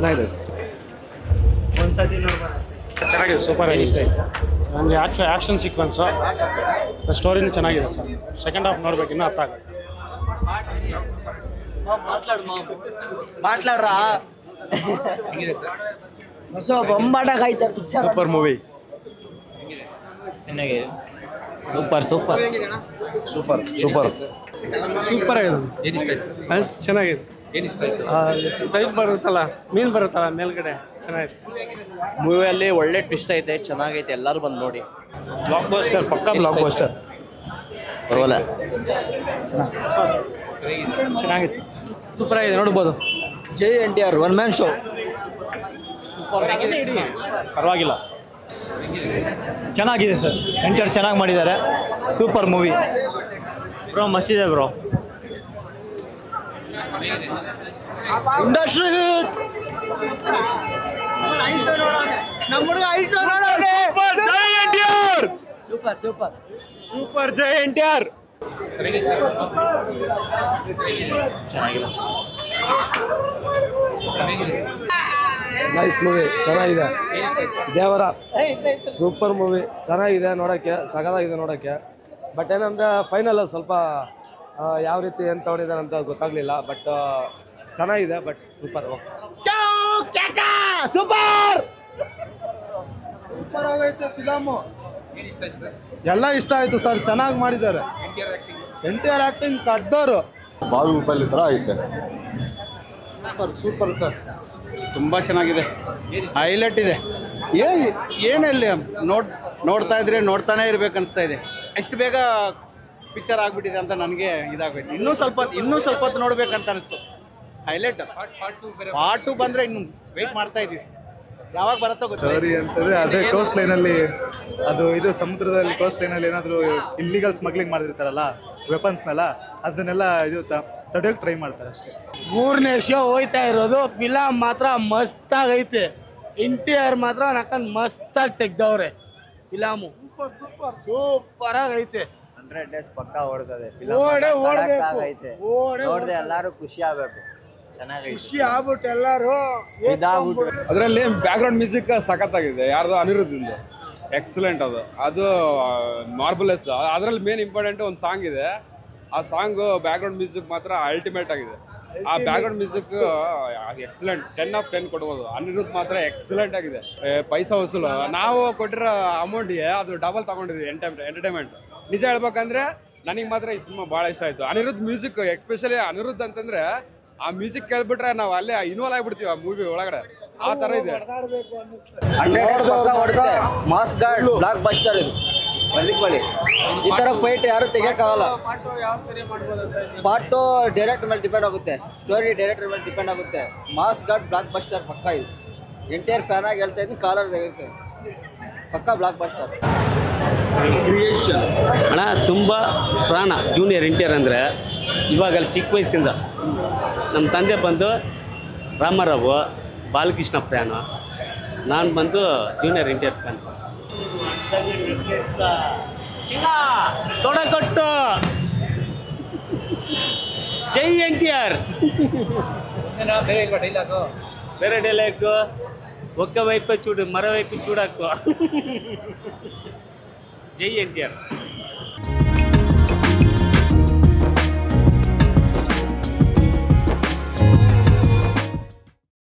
ಚೆನ್ನಾಗಿದೆ ಸರ್. ಒಂದ್ಸತಿ ನೋಡ್ಬಾರ ಚೆನ್ನಾಗಿದೆ, ಸೂಪರ್ ಆಗಿದೆ. ನನಗೆ ಆ್ಯಕ್ಷನ್ ಸೀಕ್ವೆನ್ಸು ಸ್ಟೋರಿನೂ ಚೆನ್ನಾಗಿದೆ ಸರ್. ಸೆಕೆಂಡ್ ಹಾಫ್ ನೋಡ್ಬೇಕು, ಇನ್ನೂ ಅರ್ಥ ಆಗುತ್ತೆ. ಮಾట్లాಡ್ರಾ ಸೂಪರ್ ಮೂವಿ, ಚೆನ್ನಾಗಿದೆ. Super super super super super ಆಗಿದೆ. ಚೆನ್ನಾಗಿದೆ. ಸ್ಟೈಲ್ ಬರುತ್ತಲ್ಲ, ಮೀನು ಬರುತ್ತಲ್ಲ ಮೇಲ್ಗಡೆ, ಚೆನ್ನಾಗಿದೆ. ಮೂವಿಯಲ್ಲಿ ಒಳ್ಳೆ ಟ್ವಿಸ್ಟ್ ಐತೆ, ಚೆನ್ನಾಗೈತೆ, ಎಲ್ಲರೂ ಬಂದು ನೋಡಿ. ಬ್ಲಾಕ್ ಬಸ್ಟರ್, ಪಕ್ಕಾ ಬ್ಲಾಕ್ ಬಸ್ಟರ್. ಪರವಾಗಿಲ್ಲ, ಚೆನ್ನಾಗಿತ್ತು, ಸೂಪರ್ ಆಗಿದೆ, ನೋಡ್ಬೋದು. ಜೈ NTR ಒನ್ ಮ್ಯಾನ್ ಶೋ. ಪರವಾಗಿಲ್ಲ, ಚೆನ್ನಾಗಿದೆ ಸರ್. NTR ಚೆನ್ನಾಗಿ ಮಾಡಿದ್ದಾರೆ. ಸೂಪರ್ ಮೂವಿ ಬ್ರೋ, ಮಸ್ತಿದೆ bro. Industry super super super. ಜೈ NTR. ನೈಸ್ ಮೂವಿ, ಚೆನ್ನಾಗಿದೆ. ದೇವರ ಸೂಪರ್ ಮೂವಿ, ಚೆನ್ನಾಗಿದೆ ನೋಡೋಕ್ಕೆ, ಸಗದಾಗಿದೆ ನೋಡೋಕ್ಕೆ. ಬಟ್ ಏನಂದರೆ ಫೈನಲ್ ಸ್ವಲ್ಪ ಯಾವ ರೀತಿ ಏನು ತಗೊಂಡಿದ್ದಾರೆ ಅಂತ ಗೊತ್ತಾಗಲಿಲ್ಲ. ಬಟ್ ಚೆನ್ನಾಗಿದೆ, ಬಟ್ ಸೂಪರ್. ಸೂಪರ್ ಸೂಪರ್ ಆಗೈತೆ ಫಿಲಮು. ಎಲ್ಲ ಇಷ್ಟ ಆಯ್ತು ಸರ್, ಚೆನ್ನಾಗಿ ಮಾಡಿದ್ದಾರೆ. NTR acting ಕಡ್ಡೋರು. ಬಾಹುಬಲಿ ಥರ ಐತೆ. ಸೂಪರ್ ಸೂಪರ್ ಸರ್, ತುಂಬ ಚೆನ್ನಾಗಿದೆ, ಹೈಲೈಟ್ ಇದೆ. ಏನಲ್ಲಿ ನೋಡ್ತಾ ಇದ್ರೆ ನೋಡ್ತಾನೆ ಇರ್ಬೇಕು ಅನಿಸ್ತಾ ಇದೆ. ಎಷ್ಟು ಬೇಗ ಪಿಕ್ಚರ್ ಆಗಿಬಿಟ್ಟಿದೆ ಅಂತ ನನಗೆ ಇದಾಗೋಯ್ತು. ಇನ್ನೂ ಸ್ವಲ್ಪ ಹೊತ್ತು ನೋಡ್ಬೇಕಂತ ಅನಿಸ್ತು. ಹೈಲೈಟ್. ಪಾರ್ಟ್ 2 ಬಂದರೆ ಇನ್ನು ವೆಯ್ಟ್ ಮಾಡ್ತಾ ಇದ್ವಿ, ಯಾವಾಗ ಬರುತ್ತೋ ಗೊತ್ತಿಲ್ಲ. ಸ್ಟೋರಿ ಅಂತಂದರೆ ಅದೇ ಕೋಸ್ಟ್ ಲೈನಲ್ಲಿ, ಅದು ಇದು ಸಮುದ್ರದಲ್ಲಿ ಕೋಸ್ಟ್ ಲೈನಲ್ಲಿ ಏನಾದರೂ ಇಲ್ಲಿಗಲ್ ಸ್ಮಗ್ಲಿಂಗ್ ಮಾಡಿರ್ತಾರಲ್ಲ ವೆಪನ್ಸ್ನೆಲ್ಲ, ಅದನ್ನೆಲ್ಲ ಇದು ತಡೆಯೋಕೆ ಟ್ರೈ ಮಾಡ್ತಾರೆ ಅಷ್ಟೇ. 3ನೇ ಶೋ ಹೋಯ್ತಾ ಇರೋದು. ಫಿಲಮ್ ಮಾತ್ರ ಮಸ್ತಾಗೈತೆ. NTR ಮಾತ್ರ ನಕ್ಕಂಡು ಮಸ್ತಾಗಿ ತೆಗ್ದವ್ರೆ. ಫಿಲಮು ಸೂಪರ್ ಆಗೈತೆ. 100 days ಪಕ್ಕ ಓಡ್ತದೆ. ಓಡೈತೆ, ನೋಡ್ದೆ ಎಲ್ಲರೂ ಖುಷಿ ಆಗ್ಬೇಕು. ಚೆನ್ನಾಗೈತೆ, ಖುಷಿ ಆಗ್ಬಿಟ್ಟು ಎಲ್ಲರೂ ಅದರಲ್ಲಿ ಬ್ಯಾಕ್ಗ್ರೌಂಡ್ ಮ್ಯೂಸಿಕ್ ಸಖತ್ತಾಗಿದೆ. ಯಾರ್ದು ಅನಿರುದ್ಧಿಂದು ಎಕ್ಸಲೆಂಟ್. ಅದು ಮಾರ್ಬಲೆಸ್. ಅದರಲ್ಲಿ ಮೇನ್ ಇಂಪಾರ್ಟೆಂಟ್ ಒಂದು ಸಾಂಗ್ ಇದೆ. ಆ ಸಾಂಗು ಬ್ಯಾಕ್ಗ್ರೌಂಡ್ ಮ್ಯೂಸಿಕ್ ಮಾತ್ರ ಅಲ್ಟಿಮೇಟ್ ಆಗಿದೆ. ಆ ಬ್ಯಾಕ್ಗ್ರೌಂಡ್ ಮ್ಯೂಸಿಕ್ ಎಕ್ಸಲೆಂಟ್, 10 of 10 ಕೊಡ್ಬೋದು. ಅನಿರುದ್ಧ್ ಮಾತ್ರ ಎಕ್ಸಲೆಂಟ್ ಆಗಿದೆ. ಪೈಸಾ ವಸೂಲು. ನಾವು ಕೊಟ್ಟಿರೋ ಅಮೌಂಟ್ಗೆ ಅದು ಡಬಲ್ ತಗೊಂಡಿದ್ವಿ ಎಂಟರ್ಟೈನ್ಮೆಂಟ್. ನಿಜ ಹೇಳ್ಬೇಕಂದ್ರೆ ನನಗೆ ಮಾತ್ರ ಈ ಸಿನಿಮಾ ಭಾಳ ಇಷ್ಟ ಆಯಿತು. ಅನಿರುದ್ಧ್ ಮ್ಯೂಸಿಕ್, ಎಕ್ಸ್ಪೆಷಲಿ ಅನಿರುದ್ಧ್ ಅಂತಂದರೆ ಆ ಮ್ಯೂಸಿಕ್ ಕೇಳ್ಬಿಟ್ರೆ ನಾವು ಅಲ್ಲೇ ಇನ್ವಾಲ್ವ್ ಆಗಿಬಿಡ್ತೀವಿ ಆ ಮೂವಿ ಒಳಗಡೆ. ಆ ಥರ ಇದೆ. 100 days ಪಕ್ಕ ಓಡುತ್ತೆ. ಮಾಸ್ ಗಾರ್ಡ್ ಬ್ಲಾಕ್ ಬಸ್ಟರ್ ಇದು. ಬರ್ದಿಕೊಳ್ಳಿ, ಈ ಥರ ಫೈಟ್ ಯಾರು ತೆಗಿಯೋಕ್ಕಾಗಲ್ಲ. ಪಾರ್ಟ್ 2 ಡೈರೆಕ್ಟ್ ಮೇಲೆ ಡಿಪೆಂಡ್ ಆಗುತ್ತೆ, ಸ್ಟೋರಿ ಡೈರೆಕ್ಟರ್ ಮೇಲೆ ಡಿಪೆಂಡ್ ಆಗುತ್ತೆ. ಮಾಸ್ ಗಾರ್ಡ್ ಬ್ಲಾಕ್ ಬಸ್ಟರ್ ಪಕ್ಕ ಇದು. NTR ಫ್ಯಾನ್ ಆಗಿ ಹೇಳ್ತಾ ಇದ್ದೀನಿ, ಕಾಲರ್ ತೆಗಿರ್ತೇನೆ, ಪಕ್ಕ ಬ್ಲಾಕ್ ಬಸ್ಟರ್. ಅಣ್ಣ ತುಂಬ ಪ್ರಾಣ ಜೂನಿಯರ್ NTR ಅಂದರೆ. ಇವಾಗಲ್ಲಿ ಚಿಕ್ಕ ವಯಸ್ಸಿಂದ ನಮ್ಮ ತಂದೆ ಬಂದು ರಾಮರಾವ್ ಬಾಲಕೃಷ್ಣ ಫ್ಯಾನು, ನಾನು ಬಂದು ಜೂನಿಯರ್ NTR ಫ್ಯಾನ್ಸ್. ತೊಡಕೊಟ್ಟು ಜೈ NTR. ಬೇರೆ ಡೈಲಾಗು ಒಕ್ಕ ವೈಪ ಚೂಡು ಮರ ವೈಪು ಚೂಡಾಕು. ಜೈ NTR.